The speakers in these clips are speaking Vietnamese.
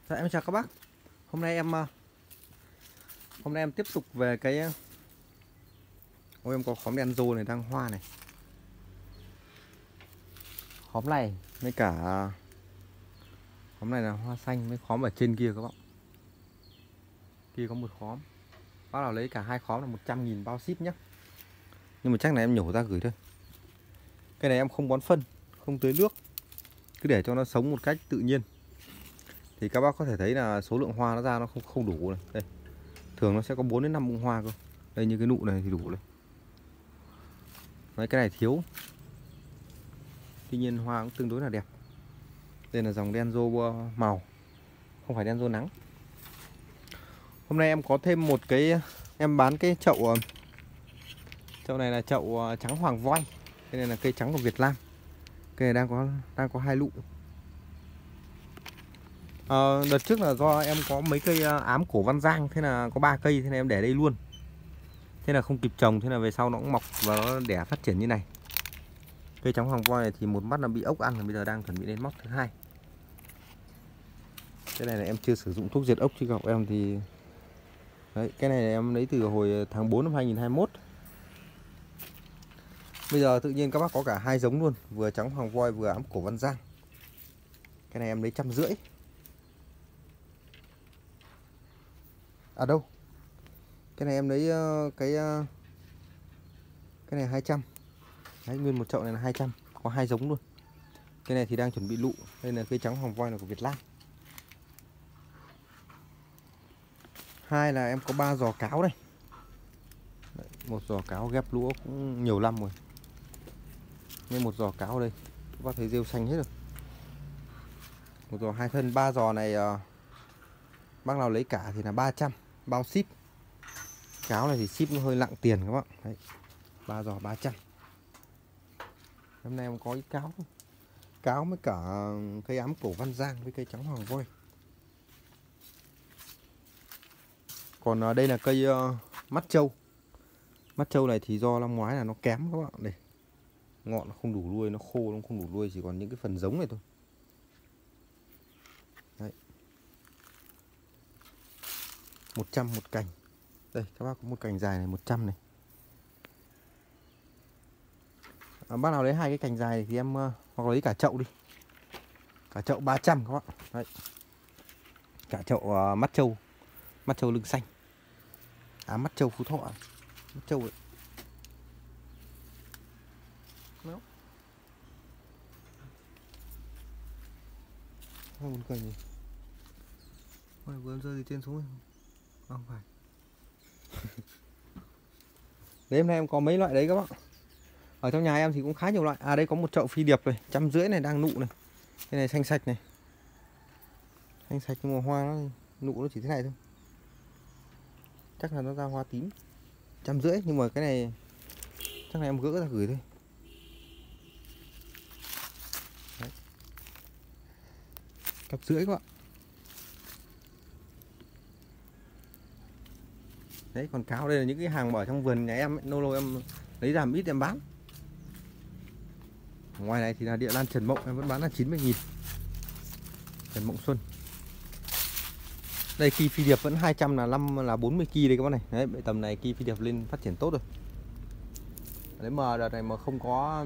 Dạ, em chào các bác. Hôm nay em tiếp tục về cái em có khóm đen rô này đang hoa này. Khóm này với cả khóm này là hoa xanh, với khóm ở trên kia các bạn. Kia có một khóm. Bác nào lấy cả hai khóm là 100.000 bao ship nhé. Nhưng mà chắc là em nhổ ra gửi thôi. Cái này em không bón phân, không tưới nước, cứ để cho nó sống một cách tự nhiên. Thì các bác có thể thấy là số lượng hoa nó ra nó không đủ này. Đây. Thường nó sẽ có 4 đến 5 bông hoa cơ. Đây, như cái nụ này thì đủ này. Đấy, cái này thiếu. Tuy nhiên hoa cũng tương đối là đẹp. Đây là dòng đen rô màu, không phải đen rô nắng. Hôm nay em có thêm một cái, em bán cái chậu này là chậu trắng hoàng voi. Cái này là cây trắng của Việt Nam. Cây này đang có 2 lụ. Đợt trước là do em có mấy cây ám cổ Văn Giang, thế là có 3 cây, thế này em để đây luôn. Thế là không kịp trồng, thế là về sau nó cũng mọc và nó đẻ phát triển như này. Cây trắng hoàng voi này thì một mắt nó bị ốc ăn, là bây giờ đang chuẩn bị đến móc thứ hai. Cái này là em chưa sử dụng thuốc diệt ốc chứ gặp em thì đấy, cái này là em lấy từ hồi tháng 4 năm 2021. Bây giờ tự nhiên các bác có cả hai giống luôn, vừa trắng hoàng voi vừa ám cổ Văn Giang. Cái này em lấy 150. À đâu, cái này em lấy cái này 200. Đấy, nguyên một chậu này là 200, có hai giống luôn. Cái này thì đang chuẩn bị lụ. Đây là cây trắng hoàng voi là của Việt Nam. Hai là em có 3 giò cáo đây. Đấy, một giò cáo ghép lúa cũng nhiều năm rồi. Nên một giò cáo ở đây, các bác thấy rêu xanh hết rồi. Một giò 2 thân, 3 giò này bác nào lấy cả thì là 300 bao ship. Cáo này thì ship nó hơi nặng tiền các bạn. Đấy, 3 giò 300. Hôm nay em có ít cáo. Cáo với cả cây ám cổ Văn Giang với cây trắng hoàng voi. Còn đây là cây mắt trâu. Mắt trâu này thì do năm ngoái là nó kém các bạn. Đây, ngọn nó không đủ nuôi, nó khô, nó không đủ nuôi, chỉ còn những cái phần giống này thôi. Đấy, 100 một cành. Đây các bác có một cành dài này 100 này. Bác nào lấy hai cái cành dài thì em hoặc lấy cả chậu đi. Cả chậu 300 các bạn. Đấy, cả chậu mắt trâu lưng xanh. Mắt trâu Phú Thọ. Mắt trâu đấy. Không buồn cười gì. Vừa rơi từ trên xuống rồi. Không phải. Đấy, hôm nay em có mấy loại đấy các bạn. Ở trong nhà em thì cũng khá nhiều loại. À đây có một chậu phi điệp này, 150 này đang nụ này. Cái này xanh sạch này. Xanh sạch nhưng mà hoa nó, nụ nó chỉ thế này thôi. Chắc là nó ra hoa tím. 150 nhưng mà cái này chắc là em gỡ ra gửi thôi. Đấy. 150 các bạn. Đấy, còn cáo đây là những cái hàng ở trong vườn nhà em ấy, lâu lâu em lấy ra một ít em bán. Ngoài này thì là địa lan Trần Mộng em vẫn bán là 90.000. Trần Mộng Xuân. Đây kỳ phi điệp vẫn 200 là 40 kỳ đây các bác này. Đấy, tầm này kỳ phi điệp lên phát triển tốt rồi. Nếu mà đợt này mà không có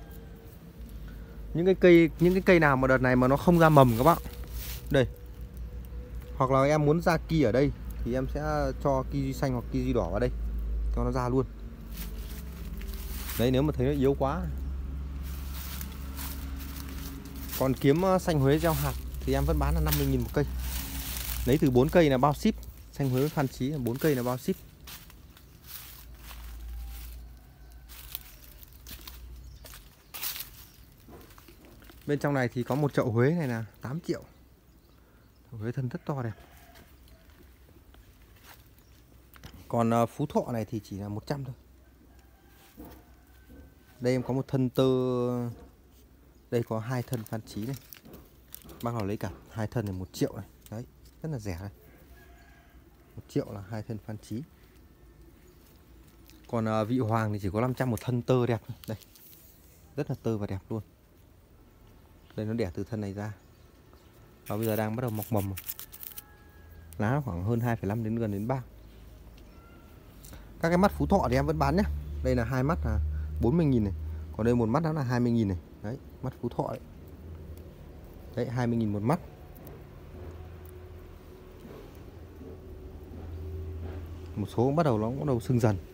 những cái cây nào mà đợt này mà nó không ra mầm các bạn. Đây. Hoặc là em muốn ra kỳ ở đây thì em sẽ cho kiwi xanh hoặc kiwi đỏ vào đây cho nó ra luôn. Đấy, nếu mà thấy nó yếu quá. Còn kiếm xanh Huế gieo hạt thì em vẫn bán là 50.000 một cây. Lấy từ 4 cây là bao ship. Xanh Huế Phan Chí là 4 cây là bao ship. Bên trong này thì có một chậu Huế này là 8 triệu. Huế thân rất to đẹp. Còn Phú Thọ này thì chỉ là 100 thôi. Đây em có một thân tơ. Đây có 2 thân Phan Chí này. Bác nào lấy cả 2 thân này 1 triệu này. Đấy, rất là rẻ này. 1 triệu là 2 thân Phan Chí. Còn Vị Hoàng thì chỉ có 500 một thân tơ đẹp. Đây, rất là tơ và đẹp luôn. Đây nó đẻ từ thân này ra. Và bây giờ đang bắt đầu mọc mầm rồi. Lá khoảng hơn 2,5 đến gần đến 3. Các cái mắt Phú Thọ thì em vẫn bán nhá. Đây là 2 mắt là 40.000 này. Còn đây một mắt đó là 20.000 này. Đấy, mắt Phú Thọ đấy. Đấy, 20.000 một mắt. Một số bắt đầu nó cũng bắt đầu sưng dần.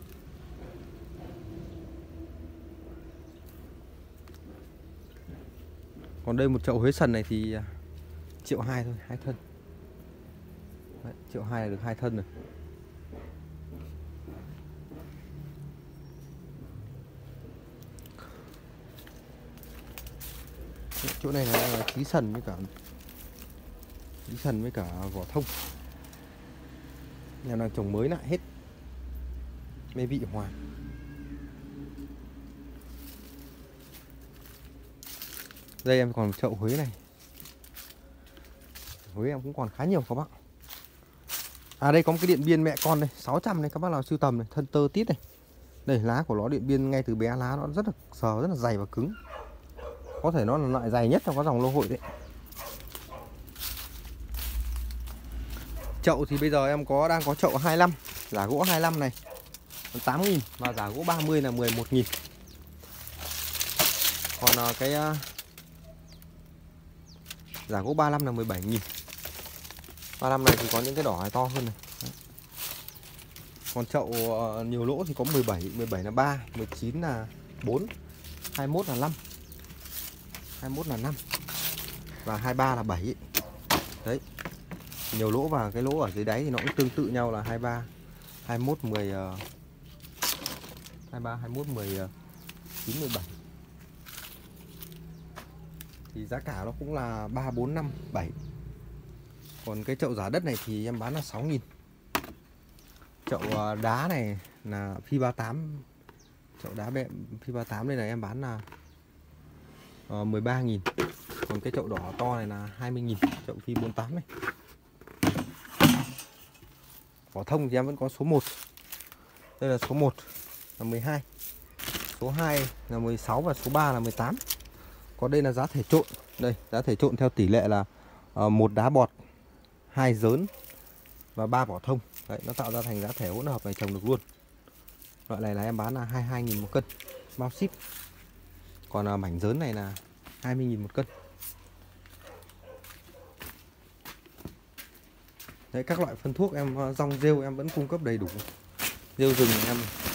Còn đây một chậu Huế sần này thì 1,2 triệu thôi, 2 thân. Đấy, 1,2 triệu là được 2 thân rồi. Chỗ này là trí sần với cả vỏ thông. Nhà đang trồng mới lại hết. Mê vị hòa. Đây em còn một chậu Huế này. Huế em cũng còn khá nhiều các bác. À đây có một cái điện biên mẹ con đây, 600 này các bác nào sưu tầm này, thân tơ tít này. Đây lá của nó điện biên ngay từ bé lá nó rất là sờ, rất là dày và cứng. Có thể nó là loại dày nhất trong các dòng lô hội đấy. Chậu thì bây giờ em đang có chậu 25, giả gỗ 25 này 8.000 và giả gỗ 30 là 11.000. Còn cái giả gỗ 35 là 17.000. 35 này thì có những cái đỏ này to hơn này. Đấy. Còn chậu nhiều lỗ thì có 17 là 3, 19 là 4, 21 là 5. 21 là 5 và 23 là 7. Đấy. Nhiều lỗ và cái lỗ ở dưới đáy thì nó cũng tương tự nhau là 23, 21, 10 23, 21, 10 9, 17. Thì giá cả nó cũng là 3, 4, 5, 7. Còn cái chậu giả đất này thì em bán là 6.000. Chậu đá này là Phi 38. Chậu đá Phi 38 đây là em bán là 13.000. Còn cái chậu đỏ to này là 20.000. Chậu Phi 48 này. Vỏ thông thì em vẫn có số 1. Đây là số 1 là 12. Số 2 là 16 và số 3 là 18. Còn đây là giá thể trộn. Đây, giá thể trộn theo tỷ lệ là 1 đá bọt, 2 dớn và 3 vỏ thông. Đấy, nó tạo ra thành giá thể hỗn hợp này trồng được luôn. Loại này là em bán là 22.000 một cân, bao ship. Còn mảnh dớn này là 20.000 một cân. Đấy, các loại phân thuốc em rong rêu em vẫn cung cấp đầy đủ. Rêu rừng em.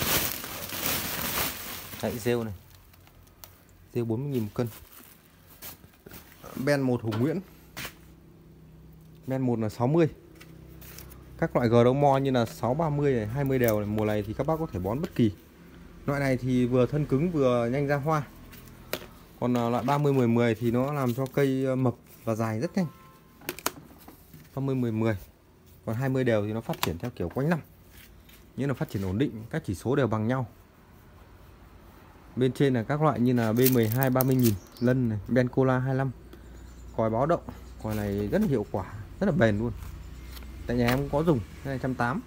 Đấy, rêu này. Rêu 40.000 một cân. Ben 1 Hùng Nguyễn. Ben 1 là 60. Các loại Gromo như là 630 này, 20 đều này, mùa này thì các bác có thể bón bất kỳ. Loại này thì vừa thân cứng vừa nhanh ra hoa. Còn loại 30 10 10 thì nó làm cho cây mập và dài rất nhanh. 30 10 10. Còn 20 đều thì nó phát triển theo kiểu quanh năm. Nhưng là phát triển ổn định, các chỉ số đều bằng nhau. Bên trên là các loại như là B12 30.000, lân này, Bencola 25. Còi báo động, còi này rất là hiệu quả, rất là bền luôn. Tại nhà em cũng có dùng, cái này 180.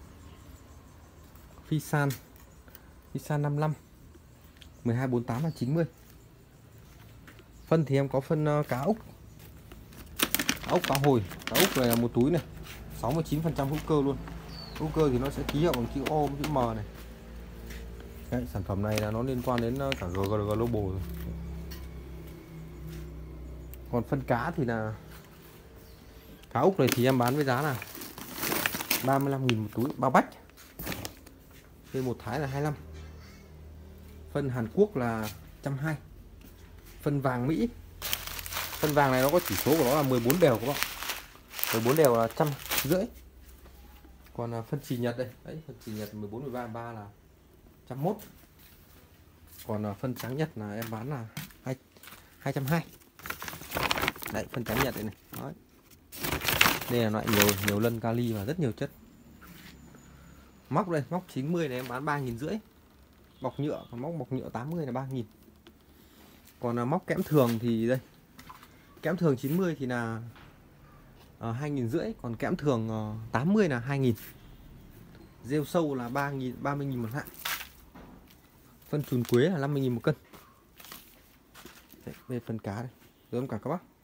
Fisan 55, 1248 là 90. Phân thì em có phân cá ốc. Cá ốc, cá hồi. Cá ốc này là một túi này 69% hữu cơ luôn. Hữu cơ thì nó sẽ ký hiệu bằng chữ O, chữ M này. Đấy, sản phẩm này là nó liên quan đến cả Global rồi. Còn phân cá thì là cá ốc này thì em bán với giá là 35.000 một túi bao bách. Bên một thái là 25. Phân Hàn Quốc là 120. Phân vàng Mỹ. Phân vàng này nó có chỉ số của nó là 14 đều các bạn. 14 đều là 150. Còn phân chì Nhật đây, đấy, phân chì Nhật 14 13 3 là 101. Còn phân trắng Nhật là em bán là 220. Đấy, phân trắng Nhật đây này. Đấy. Đây là loại nhiều lân kali và rất nhiều chất. Móc đây, móc 90 này em bán 3.500. Bọc nhựa, còn bọc nhựa 80 là 3.000. Còn móc kẽm thường thì đây. Kẽm thường 90 thì là 2.500, còn kẽm thường 80 là 2.000. Rêu sâu là 30.000 một hạng. Phân chùn quế là 50.000 một cân. Đấy, đây phân cá đây. Rồi em cả các bác.